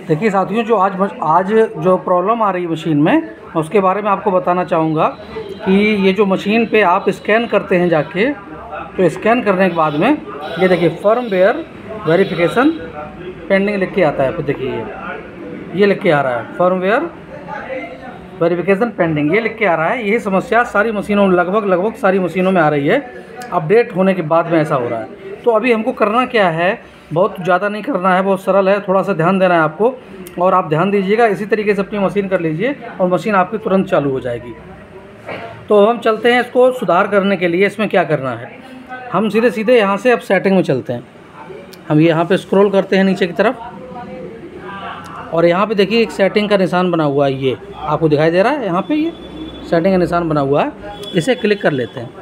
देखिए साथियों, जो आज जो प्रॉब्लम आ रही है मशीन में, मैं उसके बारे में आपको बताना चाहूँगा कि ये जो मशीन पे आप स्कैन करते हैं जाके, तो स्कैन करने के बाद में ये देखिए फर्मवेयर वेरिफिकेशन पेंडिंग लिख के आता है। फिर देखिए ये लिख के आ रहा है फर्मवेयर वेरिफिकेशन पेंडिंग, ये लिख के आ रहा है। यही समस्या सारी मशीनों लगभग सारी मशीनों में आ रही है। अपडेट होने के बाद में ऐसा हो रहा है। तो अभी हमको करना क्या है, बहुत ज़्यादा नहीं करना है, बहुत सरल है, थोड़ा सा ध्यान देना है आपको, और आप ध्यान दीजिएगा। इसी तरीके से अपनी मशीन कर लीजिए और मशीन आपकी तुरंत चालू हो जाएगी। तो हम चलते हैं इसको सुधार करने के लिए। इसमें क्या करना है, हम सीधे यहाँ से अब सेटिंग में चलते हैं। हम यहाँ पे स्क्रॉल करते हैं नीचे की तरफ, और यहाँ पे देखिए एक सेटिंग का निशान बना हुआ है, ये आपको दिखाई दे रहा है। यहाँ पे ये सेटिंग का निशान बना हुआ है, इसे क्लिक कर लेते हैं।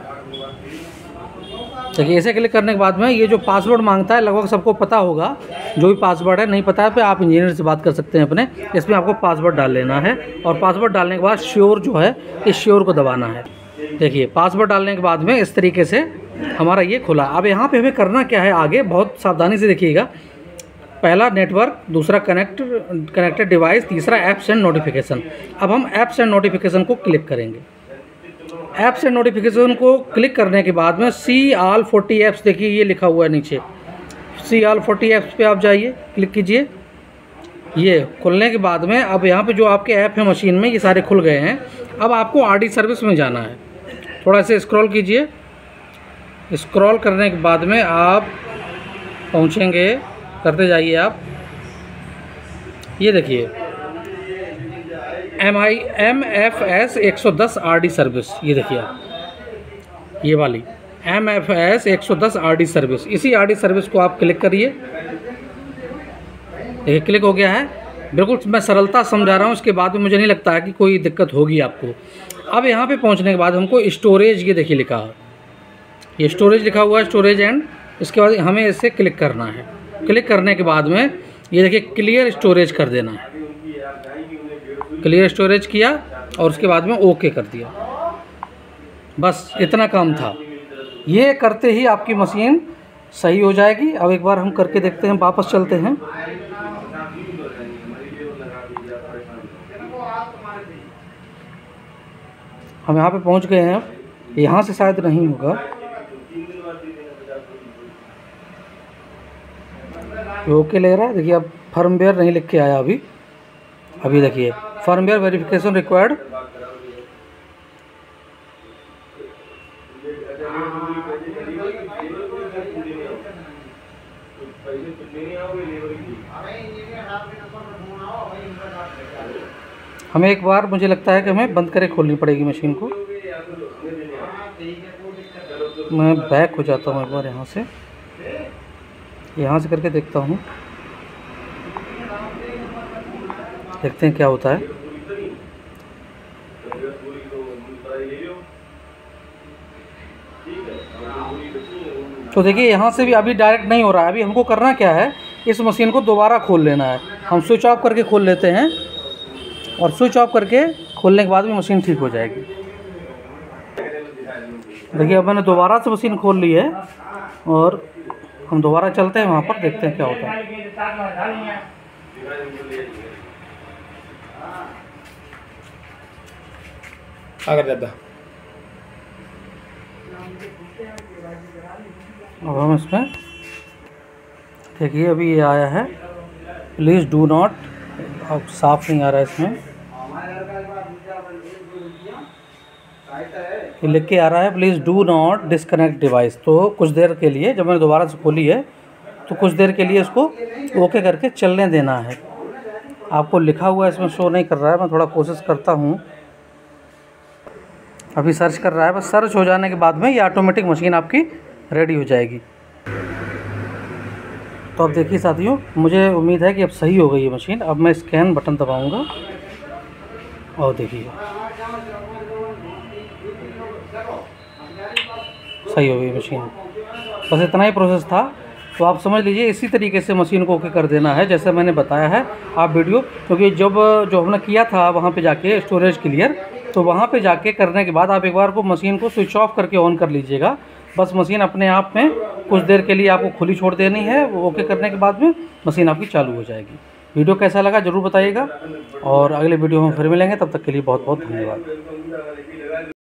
देखिए इसे क्लिक करने के बाद में ये जो पासवर्ड मांगता है, लगभग सबको पता होगा। जो भी पासवर्ड है नहीं पता है, पे आप इंजीनियर से बात कर सकते हैं अपने। इसमें आपको पासवर्ड डाल लेना है, और पासवर्ड डालने के बाद श्योर जो है, इस श्योर को दबाना है। देखिए पासवर्ड डालने के बाद में इस तरीके से हमारा ये खुला। अब यहाँ पे हमें करना क्या है आगे, बहुत सावधानी से देखिएगा। पहला नेटवर्क, दूसरा कनेक्टेड डिवाइस, तीसरा ऐप्स एंड नोटिफिकेशन। अब हम ऐप्स एंड नोटिफिकेशन को क्लिक करेंगे। ऐप्स एंड नोटिफिकेशन को क्लिक करने के बाद में सी ऑल 40 ऐप्स, देखिए ये लिखा हुआ है नीचे, सी ऑल 40 ऐप्स पे आप जाइए, क्लिक कीजिए। ये खुलने के बाद में अब यहाँ पे जो आपके ऐप हैं मशीन में, ये सारे खुल गए हैं। अब आपको आरडी सर्विस में जाना है। थोड़ा से स्क्रॉल कीजिए। स्क्रॉल करने के बाद में आप पहुँचेंगे, करते जाइए आप। ये देखिए MFS 110 RD सर्विस, ये देखिए आप, ये वाली MFS 110 RD सर्विस। इसी RD सर्विस को आप क्लिक करिए। देखिए क्लिक हो गया है। बिल्कुल मैं सरलता समझा रहा हूँ, इसके बाद में मुझे नहीं लगता है कि कोई दिक्कत होगी आपको। अब यहाँ पे पहुँचने के बाद हमको स्टोरेज, ये देखिए लिखा है, ये स्टोरेज लिखा हुआ है, स्टोरेज एंड। इसके बाद हमें इसे क्लिक करना है। क्लिक करने के बाद में ये देखिए क्लियर स्टोरेज कर देना है। क्लियर स्टोरेज किया और उसके बाद में ओके कर दिया। बस इतना काम था। ये करते ही आपकी मशीन सही हो जाएगी। अब एक बार हम करके देखते हैं, वापस चलते हैं। हम यहाँ पे पहुँच गए हैं। यहाँ से शायद नहीं होगा, ओके ले रहा है। देखिए अब फर्मवेयर नहीं लिख के आया अभी देखिए फर्मवेयर वेरिफिकेशन रिक्वायर्ड। हमें एक बार, मुझे लगता है कि हमें बंद करके खोलनी पड़ेगी मशीन को। मैं बैक हो जाता हूँ एक बार, यहाँ से करके देखता हूँ, देखते हैं क्या होता है। तो देखिए यहाँ से भी अभी डायरेक्ट नहीं हो रहा है। अभी हमको करना क्या है, इस मशीन को दोबारा खोल लेना है। हम स्विच ऑफ करके खोल लेते हैं, और स्विच ऑफ करके खोलने के बाद भी मशीन ठीक हो जाएगी। देखिए अब मैंने दोबारा से मशीन खोल ली है, और हम दोबारा चलते हैं वहाँ पर, देखते हैं क्या होता है। अगर दादा अब हम इसमें देखिए, अभी ये आया है प्लीज़ डू नॉट, अब साफ नहीं आ रहा है इसमें, ये लिख के आ रहा है please do not disconnect device. तो कुछ देर के लिए, जब मैंने दोबारा से खोली है, तो कुछ देर के लिए इसको ओके करके चलने देना है। आपको लिखा हुआ इसमें शो नहीं कर रहा है, मैं थोड़ा कोशिश करता हूँ। अभी सर्च कर रहा है, बस सर्च हो जाने के बाद में ये ऑटोमेटिक मशीन आपकी रेडी हो जाएगी। तो अब देखिए साथियों, मुझे उम्मीद है कि अब सही हो गई ये मशीन। अब मैं स्कैन बटन दबाऊंगा, और देखिए सही हो गई मशीन। बस इतना ही प्रोसेस था। तो आप समझ लीजिए, इसी तरीके से मशीन को ओके कर देना है जैसे मैंने बताया है। आप वीडियो, क्योंकि जो हमने किया था वहाँ पे जाके स्टोरेज क्लियर, तो वहाँ पे जाके करने के बाद आप एक बार को मशीन को स्विच ऑफ करके ऑन कर लीजिएगा। बस मशीन अपने आप में कुछ देर के लिए आपको खुली छोड़ देनी है। वो ओके करने के बाद में मशीन आपकी चालू हो जाएगी। वीडियो कैसा लगा ज़रूर बताइएगा और अगले वीडियो में फिर मिलेंगे, तब तक के लिए बहुत बहुत धन्यवाद।